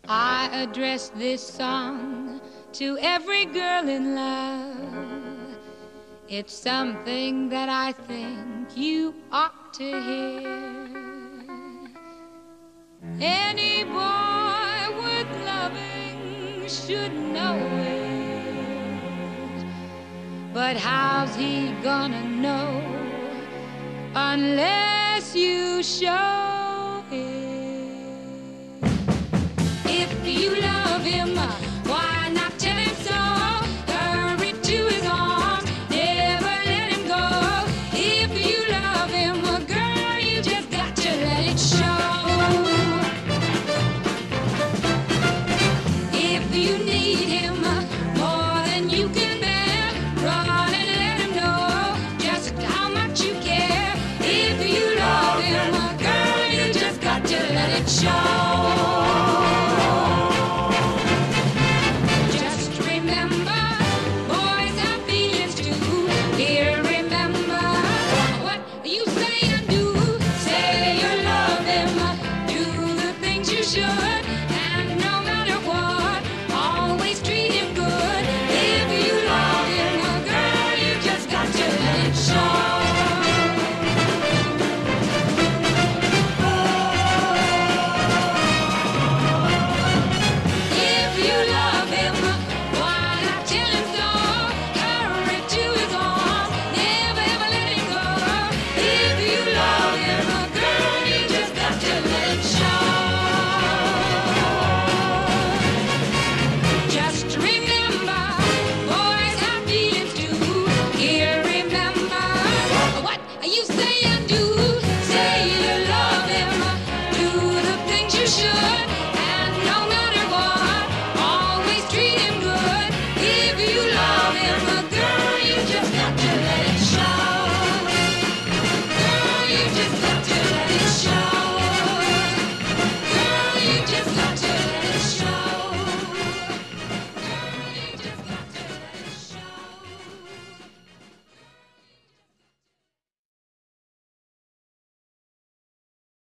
I address this song to every girl in love. It's something that I think you ought to hear. Any boy worth loving should know it. But how's he gonna know unless you show it? If you love him, why not tell him so? Hurry to his arms, never let him go. If you love him, girl, you just got to let it show. If you need him more than you can bear, run and let him know just how much you care. If you love him, girl, you just got to let it show.